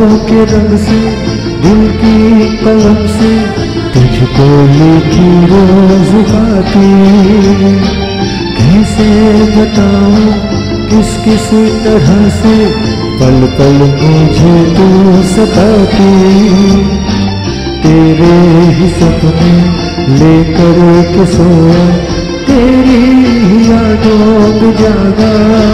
के रंग से, दिल की कलम से तुझको लिखी रोज बातें। कैसे बताऊं किस किस तरह से पल पल मुझे तू सताती। तेरे ही सपने लेकर के सोया, तेरी यादों में जागा,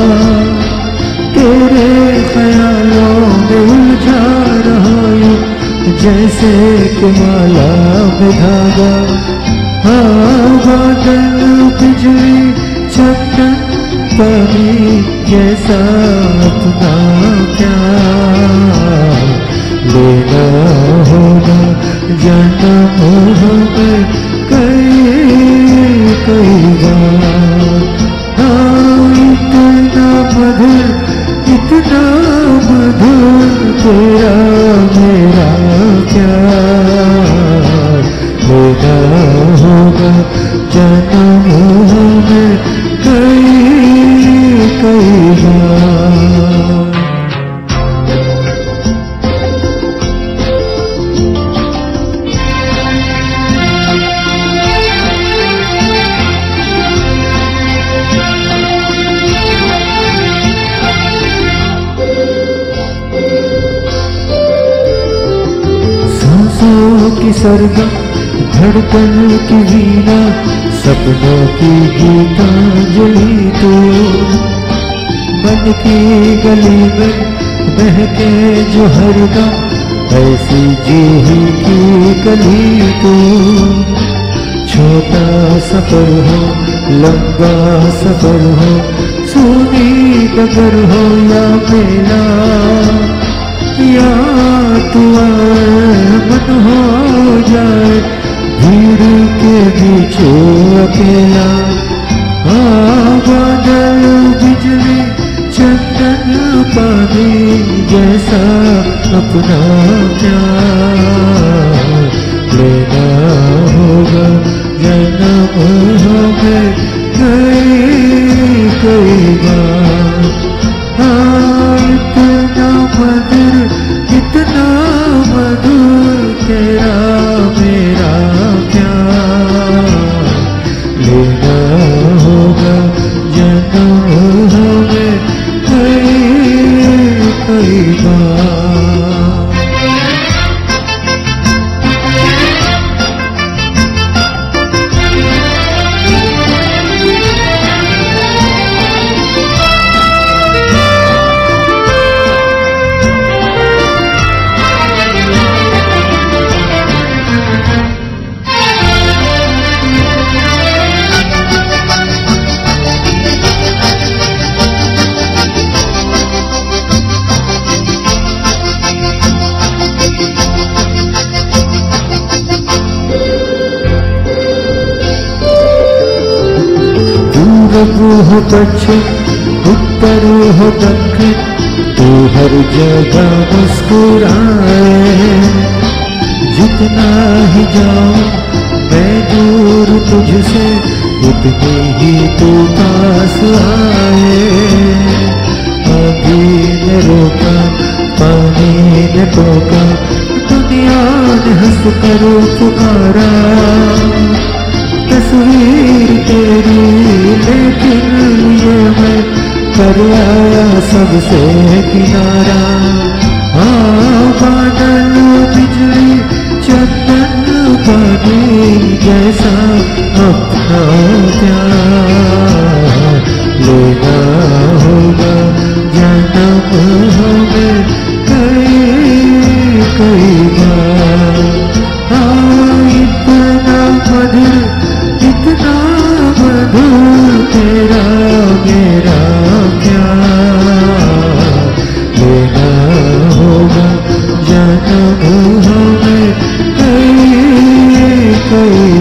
तेरे ख्यालों में उलझा रहा हूँ जैसे कि माला में धागा। हाँ बादल बिजली चंदन पानी जैसा अपना प्यार लेना होगा जन्म हमें कई बार। हाँ इतना मधुर तेरा मेरा प्यार लेना होगा जन्म हमें कई बार। की सरगम धड़कन की वीणा, सपनों की गीतांजलि तो मन की गली में बहके जो हरदम, ऐसी जी की गली तो। छोटा सफर हो लंबा सफर हो, सूनी डगर हो या मेला, या तू मन हो जाए भीड़ के पीछे अकेला। बादल बिजली चंदन पानी जैसा अपना प्यार लेना होगा जन्म हमें कई बार। इतना मधुर तेरा मेरा प्यार लेना होगा जन्म हमें कई बार। पूरब हो पश्चिम उत्तर हो दक्षिण, तू हर जगह मुस्कुराए। जितना ही जाऊं मैं दूर तुझसे, उतनी ही तू पास आए। आगे ने रोका पानी ने टोका, दुनिया ने हंस कर पुकारा। तस्वीर तेरी लेकिन ये मैं कर आया सबसे किनारा। बादल बिजली चंदन पानी जैसा अपना प्यार लेना होगा जन्म हमें कई बार। इतना मधुर तेरा मेरा प्यार लेना होगा जन्म हमें कई